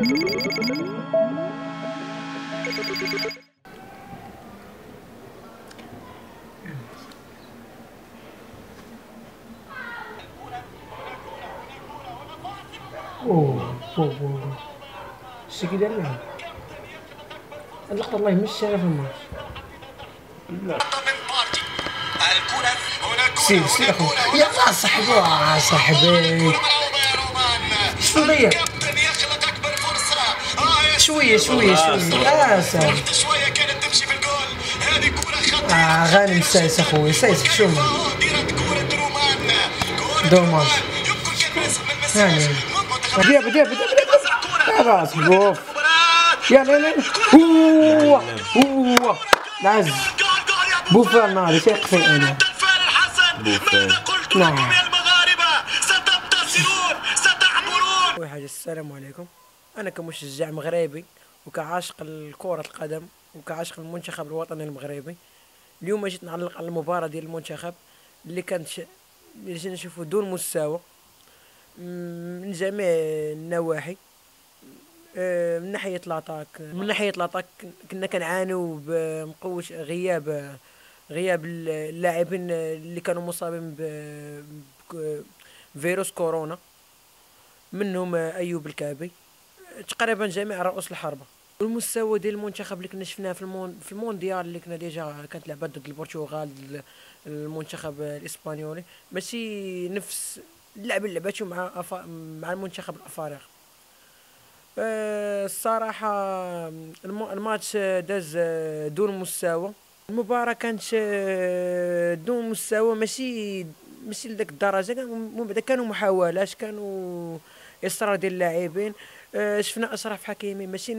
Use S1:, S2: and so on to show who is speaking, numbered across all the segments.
S1: اوه اوه اوه الشي كي دار لهم اللقطة والله مشى في الماتش.
S2: لا
S1: سير سير اخو يلا صاحبي صاحبي شنو ضيع شوية شوية شوية سهل غانم سايس اخويا سايس حشومة دوماج يعني بدي خلاص بوف يلا يلا هو هو نعز بوفال ناري سيقفل انا
S2: بوفال
S1: نعم أول حاجة السلام عليكم. أنا كمشجع مغربي وكعاشق الكرة القدم وكعاشق المنتخب الوطني المغربي، اليوم جيت نعلق على المباراة ديال المنتخب اللي اللي جينا نشوفو دون مستوى من جميع النواحي. من ناحية الاتاك كنا كنعانيو بمقوة غياب اللاعبين اللي كانوا مصابين بفيروس كورونا، منهم ايوب الكعبي، تقريبا جميع رؤوس الحربة. والمستوى ديال المنتخب اللي كنا شفناه في المونديال اللي كنا ديجا كانت لعبة ضد البرتغال، ضد المنتخب الاسبانيولي، ماشي نفس اللعبة اللي لعباتو مع المنتخب الافارقي. الصراحة الماتش داز دون مستوى. المباراة كانت دون مستوى، ماشي لذاك الدرجة. من بعد كانوا محاولات، كانوا إصرار ديال اللاعبين. شفنا أشرف حكيمي ماشي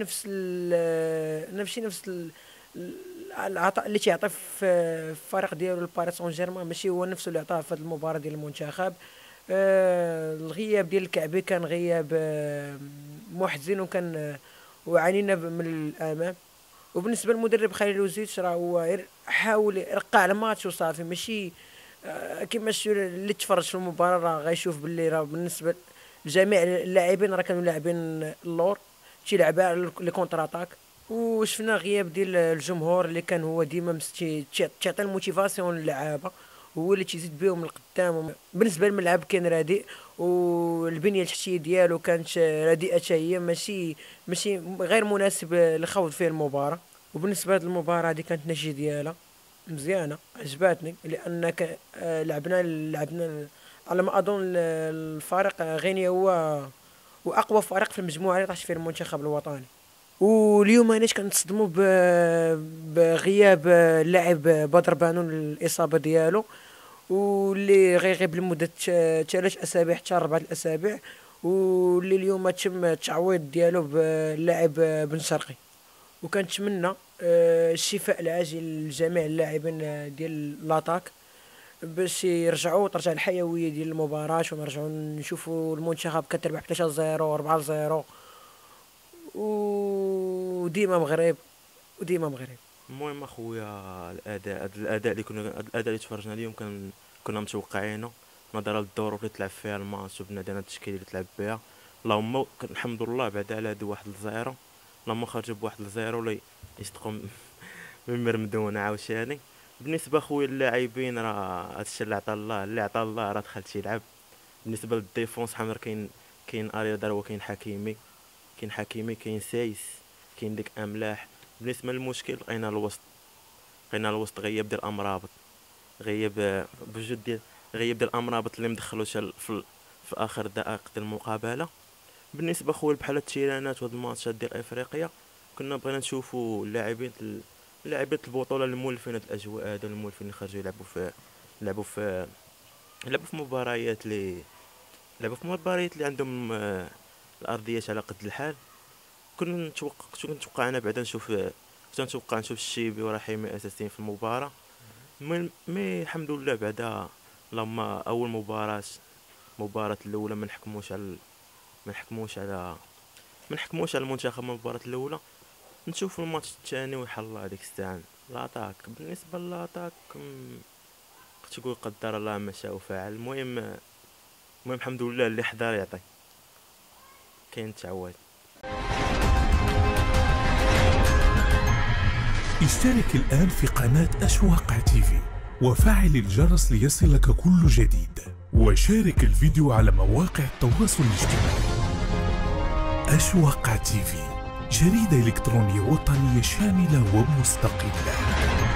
S1: نفس العطاء اللي تيعطي في الفريق ديالو الباريس سان جيرمان، ماشي هو نفسه اللي عطاه في هذه المباراة ديال المنتخب. الغياب ديال الكعبي كان غياب محزن، وكان وعانينا من الامام. وبالنسبه للمدرب خليل وزيش راه هو حاول يرقع الماتش وصافي، ماشي كيما اللي تفرج في المباراه راه غيشوف باللي راه بالنسبه لجميع اللاعبين راه كانوا لاعبين اللور تيلعبوا لي كونتر اتاك. وشفنا غياب ديال الجمهور اللي كان هو ديما تيعطي الموتيفاسيون للعابه، هو اللي تيزيد بهم القدام. بالنسبه للملعب كان رديء، والبنيه التحتيه ديالو كانت رديئه حتى هي، ماشي غير مناسب لخوض فيه المباراه. وبالنسبه للمباراه هذه كانت النتيجه ديالها مزيانه، عجباتني لانك لعبنا على ما اظن الفريق غينيا هو واقوى فريق في المجموعه اللي طاح فيه المنتخب الوطني. واليوم اناش كنتصدموا بغياب اللاعب بدر بانون، الاصابه ديالو واللي غيغيب لمده 3 اسابيع حتى 4 اسابيع، واللي اليوم تم التعويض ديالو باللاعب بن شرقي. وكنتمنى الشفاء العاجل لجميع اللاعبين ديال لاطاك باش ترجع الحيويه ديال المباراه، ونرجعوا نشوفوا المنتخب كتربح 3-0 4-0 وديما مغرب.
S2: المهم اخويا، الاداء اللي تفرجنا اليوم كنا متوقعينه نظرا للظروف اللي تلعب فيها الماتش وبنادى التشكيله اللي تلعب بها. اللهم الحمد لله بعد على هادو 1-0، لما خرجوا ب1-0 ولا يصدقوا من مرمدون عاوتاني. بالنسبه خويا اللاعبين راه هادشي اللي عطا الله راه دخل تيلعب. بالنسبه للديفونس حمر كاين اريدر وكاين حكيمي كاين سايس، كاين ديك املاح. بالنسبه للمشكل لقينا الوسط غياب ديال امرابط، غياب بجد ديال امرابط اللي مدخلو في اخر دقائق ديال المقابله. بالنسبه خويا بحال التيرانات وهاد الماتشات ديال افريقيا كنا بغينا نشوفوا لاعبين البطوله المولفين هاد الاجواء هذا المولفين اللي خرجوا لعبوا في لعبوا في مباريات اللي عندهم الارضيات على قد الحال. كنت نتوقع انا بعدا نشوف الشيبي ورحيمي اساسيين في المباراه. مي الحمد لله بعدا لما اول مباراه الاولى ما نحكموش على المنتخب من المباراه الاولى. نشوف الماتش الثاني ويحل الله هذيك الساعه. لاطاك بالنسبه للاطاك تقول قدر الله ما شاء فعل. المهم الحمد لله اللي حضر يعطي، كاين تعويض.
S3: اشترك الآن في قناة أشواق تيفي وفعل الجرس ليصلك كل جديد، وشارك الفيديو على مواقع التواصل الاجتماعي. أشواق تيفي، جريدة إلكترونية وطنية شاملة ومستقلة.